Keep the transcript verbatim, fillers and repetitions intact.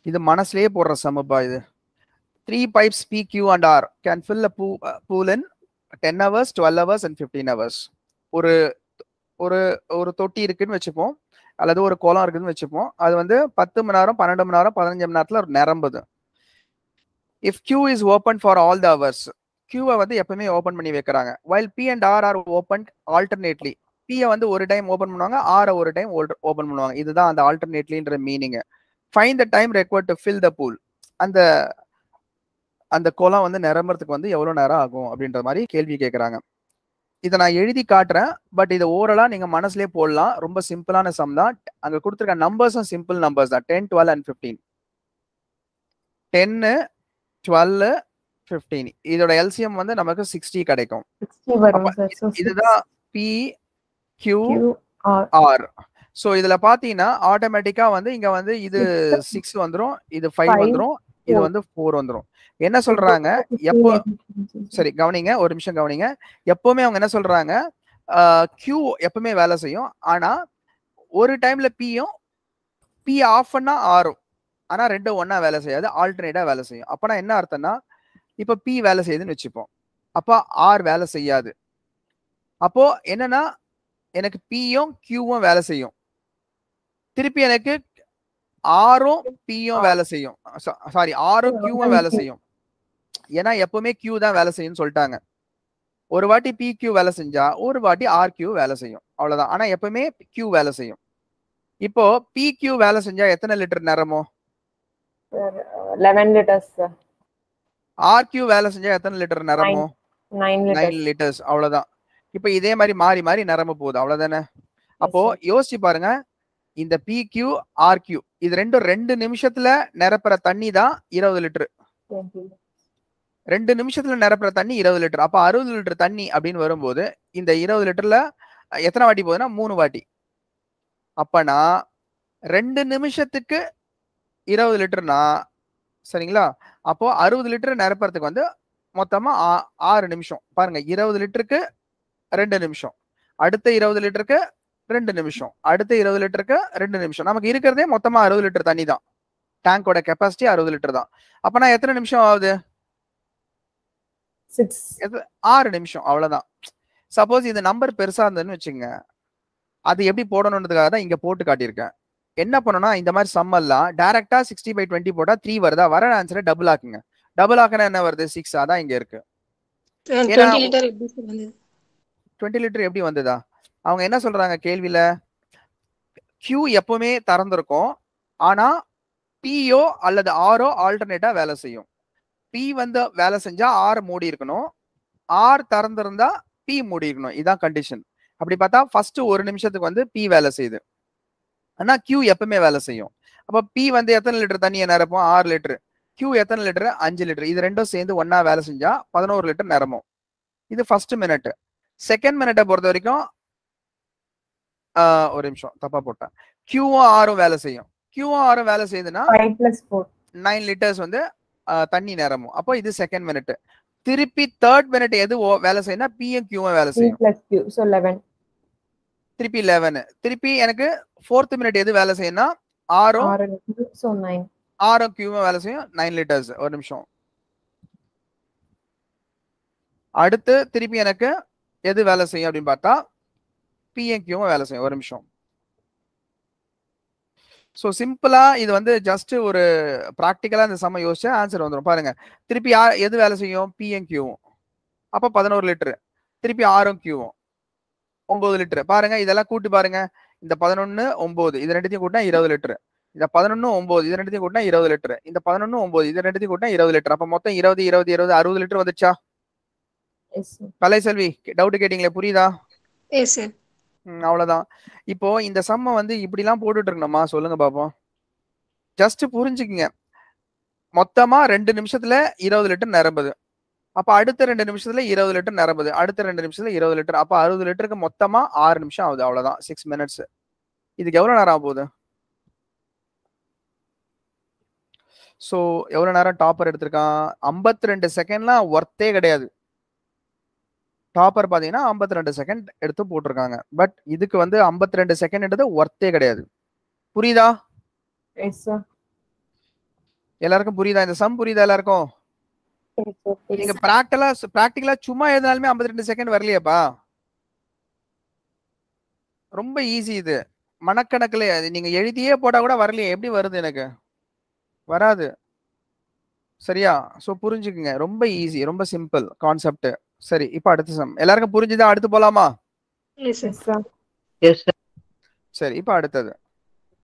இது மனசுலயே போடுற சமப்பா இது. Three pipes P, Q and R can fill a pool, uh, pool in ten hours, twelve hours and fifteen hours. ஒரு ஒரு ஒரு தொட்டி இருக்குன்னு வச்சுப்போம், அல்லது ஒரு குளம் இருக்குன்னு வச்சுப்போம். அது வந்து பத்து மணி நேரம், பன்னெண்டு மணி நேரம், பதினஞ்சு மணி நேரத்துல நிரம்புது. If Q is open for all the hours, Q வந்து எப்பவுமே ஓபன் பண்ணி வைக்கிறாங்க. While P and R are opened alternately. P வந்து ஒரு டைம் ஓபன் பண்ணுவாங்க, R ஒரு டைம் ஓபன் பண்ணுவாங்க. இதுதான் அந்த alternatelyன்ற meaning. Find the time required to fill the pool. அந்த அந்த குளம் வந்து நிரம்புறதுக்கு வந்து எவ்வளவு நேரம் ஆகும் அப்படின்ற மாதிரி கேள்வி கேட்கறாங்க. இதை நான் எழுதி காட்டுறேன், பட் இதை ஓரலா நீங்க மனசுலயே போடலாம். ரொம்ப சிம்பிளான சம் தான். அங்க கொடுத்துருக்க நம்பர்ஸும் சிம்பிள் நம்பர்ஸ் தான். Ten, twelve and fifteen. டென்னு, டுவெல், ஃபிஃப்டீன். இதோட எல்சிஎம் வந்து நமக்கு சிக்ஸ்டி கிடைக்கும். இதுதான் பி, கியூ, ஆர். சோ இதுல பாத்தீங்கன்னா ஆட்டோமேட்டிக்கா வந்து இங்க வந்து இது சிக்ஸ் வந்துரும், இது ஃபைவ் வந்துரும், இது வந்து ஃபோர் வந்துரும். என்ன சொல்றாங்க எப்போ, சரி கவனிங்க, ஒரு நிமிஷம் கவனிங்க. எப்பவுமே அவங்க என்ன சொல்றாங்க, கியூ எப்பவுமே வேலை செய்யும். ஆனா ஒரு டைம்ல பியும் பி ஆஃப் பண்ணா ஆரும். ஆனா ரெண்டும் ஒன்னா வேலை செய்யாது, ஆல்டர்னேட்டா வேலை செய்யும். அப்பனா என்ன அர்த்தம்னா, இப்ப பி வேலை செய்யுதுன்னு வச்சுப்போம், அப்ப ஆர் வேலை செய்யாது. அப்போ என்னன்னா எனக்கு பியும் கியூவும் வேலை செய்யும், திருப்பி எனக்கு ஆரும் பியும் வேலை செய்யும், சாரி ஆரும் கியூவும் வேலை செய்யும். ஏன்னா எப்பவுமே கியூ தான் வேலை செய்யும் சொல்லிட்டாங்க. ஒரு வாட்டி பி கியூ வேலை செஞ்சா ஒரு வாட்டி ஆர் கியூ வேலை செய்யும், அவ்வளவுதான். ஆனா எப்பவுமே கியூ வேலை செய்யும். இப்போ பி கியூ வேலை செஞ்சா எத்தனை லிட்டர் நிரம்பும்? eleven liters. ஆர் கியூ வேலை செஞ்சா எத்தனை லிட்டர் நிரம்பும்? nine liters, அவ்வளவுதான். இப்ப இதே மாதிரி மாறி மாறி நிரம்ப போகுது, அவ்வளவுதானே. அப்போ யோசிச்சு பாருங்க, இந்த பி கியூ, ஆர் கியூ இது ரெண்டும் ரெண்டு நிமிஷத்துல நிரப்புற தண்ணி தான் இருபது லிட்டர். ரெண்டு நிமிஷத்துல நிரப்புற தண்ணி இருபது லிட்டர். அப்ப அறுபது லிட்டர் தண்ணி அப்படின்னு வரும்போது இந்த இருபது லிட்டர்ல எத்தனை வாட்டி போகுதுன்னா மூணு வாட்டி. அப்பனா ரெண்டு நிமிஷத்துக்கு இருபது லிட்டர்னா சரிங்களா, அப்போ அறுபது லிட்டர் நிரப்புறதுக்கு வந்து மொத்தமா ஆறு நிமிஷம். பாருங்க, இருபது லிட்டருக்கு ரெண்டு நிமிஷம், அடுத்த இருபது லிட்டருக்கு ரெண்டு நிமிஷம், அடுத்த இருபது லிட்டருக்கு ரெண்டு நிமிஷம். நமக்கு இருக்கிறதே மொத்தமா அறுபது லிட்டர் தண்ணி தான். டேங்கோட கெப்பாசிட்டி அறுபது லிட்டர் தான். அப்பனா எத்தனை நிமிஷம் ஆகுது? ஆறு நிமிஷம், அவ்வளவுதான். சப்போஸ் இந்த நம்பர் பெருசா இருந்ததுன்னு வச்சுங்க, அது எப்படி போடணுன்றதுக்காக தான் இங்க போட்டு காட்டியிருக்கேன். என்ன பண்ணணும்னா, இந்த மாதிரி சம் எல்லாம் டைரக்டா சிக்ஸ்டி பை டுவெண்ட்டி போட்டா த்ரீ வருதா, வர ஆன்சரை டபுள் ஆக்குங்க. டபுள் ஆக்குனா என்ன வருது? சிக்ஸ். அதான் இங்க இருக்கு. டுவெண்ட்டி லிட்டர் எப்படி வந்ததா? அவங்க என்ன சொல்றாங்க கேள்வியில, கியூ எப்பவுமே திறந்திருக்கும், ஆனா பிஓ அல்லது ஆரோ ஆல்டர்னேட்டா வேலை செய்யும். பி வந்து வேலை செஞ்சா ஆர் மூடி இருக்கணும், ஆர் திறந்திருந்தா பி மூடி இருக்கணும். இதான் கண்டிஷன். அப்படி பார்த்தா ஃபர்ஸ்ட் ஒரு நிமிஷத்துக்கு வந்து பி வேலை செய்யுது, ஆனா கியூ எப்பவுமே வேலை செய்யும். அப்ப பி வந்து எத்தனை லிட்டர் தண்ணியை நிரப்பும்? ஆறு லிட்டர். கியூ எத்தனை லிட்டர்? அஞ்சு லிட்டர். இது ரெண்டும் சேர்ந்து ஒன்னா வேலை செஞ்சா பதினோரு லிட்டர் நிரம்பும். இது ஃபர்ஸ்ட் மினிட். செகண்ட் மினிட்டை பொறுத்த வரைக்கும் ஒரு நிமிஷம் தப்பா போட்டேன், கியூவும் ஆரும் வேலை செய்யும். கியூவும் ஆரும் வேலை செய்யுதுன்னா நைன் லிட்டர்ஸ் வந்து தண்ணி நிரம்பும். அப்போ இது செகண்ட் மினிட். திருப்பி தேர்ட் மினிட் எது வேலை செய்யணும்? பியும் கியூவும் வேலை செய்யும், திருப்பி லெவன். திருப்பி எனக்கு ஃபோர்த் மினிட் எது வேலை செய்யணும்? ஆரும் ஆரும் கியூவும் வேலை செய்யும், நைன் லிட்டர்ஸ். ஒரு நிமிஷம். அடுத்து திருப்பி எனக்கு எது வேலை செய்யும் அப்படின்னு பார்த்தா பியும் கியூவும் வேலை செய்யும். ஒரு நிமிஷம். ஸோ சிம்பிளா இது வந்து ஜஸ்ட் ஒரு ப்ராக்டிக்கலா இந்த சம யோசிச்சா ஆன்சர் வந்துடும். பாருங்க, திருப்பி எது வேலை செய்யும்? பியும் கியூவும். அப்ப பதினோரு லிட்டரு. திருப்பி ஆரும் கியூவும் ஒன்பது லிட்டரு. பாருங்க, இதெல்லாம் கூட்டு பாருங்க. இந்த பதினொன்னு ஒன்பது, இது ரெண்டுத்தையும் கூட்டினா இருபது லிட்டரு. இந்த பதினொன்னு ஒன்பது, இது ரெண்டுத்தையும் கூட்டினா இருபது லிட்டரு. இந்த பதினொன்னு ஒன்பது, இது ரெண்டுத்தையும் கூட்டினா இருபது லிட்டர். அப்ப மொத்தம் இருபது இருபது இருபது அறுபது லிட்டர் வந்துச்சா? கலைசெல்வி, டவுட் கேட்டீங்களே, புரியுதா? அவ்வளவுதான். இப்போ இந்த சம்ம வந்து இப்படி எல்லாம் போட்டுட்டு இருக்கணுமா? சொல்லுங்க பாப்போம். ஜஸ்ட் புரிஞ்சுக்குங்க. மொத்தமா ரெண்டு நிமிஷத்துல இருபது லிட்டர் நிரம்புது. அப்ப அடுத்த ரெண்டு நிமிஷத்துல இருபது லிட்டர் நிரம்புது. அடுத்த ரெண்டு நிமிஷத்துல இருபது லிட்டர். அப்ப அறுபது லிட்டருக்கு மொத்தமா ஆறு நிமிஷம் ஆகுது. அவ்வளவுதான், சிக்ஸ் மினிட்ஸ். இதுக்கு எவ்வளவு நேரம் ஆக போகுது? சோ எவ்வளவு நேரம் டாப்பர் எடுத்திருக்கான்? ஐம்பத்தி ரெண்டு செகண்ட்லாம் ஒர்த்தே கிடையாது. டாப்பர் பாத்தீங்கன்னா ஐம்பத்தி ரெண்டு செகண்ட் எடுத்து போட்டிருக்காங்க. பட் இதுக்கு வந்து ஐம்பத்தி ரெண்டு செகண்ட் ஒர்த்தே கிடையாது. புரியுதா? எல்லாருக்கும் புரியுதா? இந்த சம் புரியுதா எல்லாருக்கும்? நீங்க பிராக்டிகலா பிராக்டிகலா சும்மா எழுதினாலுமே ஐம்பத்தி ரெண்டு செகண்ட் வரலையாப்பா? ரொம்ப ஈஸி இது. மனக்கணக்குல நீங்க எழுதியே போட்டா கூட வரலையே, எப்படி வருது? எனக்கு வராது. சரியா? சோ புரிஞ்சுக்குங்க. ரொம்ப ஈஸி, ரொம்ப சிம்பிள் கான்செப்ட். சரி, இப்போ அடுத்த சம். எல்லாருக்கும் புரிஞ்சுதா? அடுத்து போலாமா? Yes sir. Yes sir. சரி, இப்போ அடுத்தது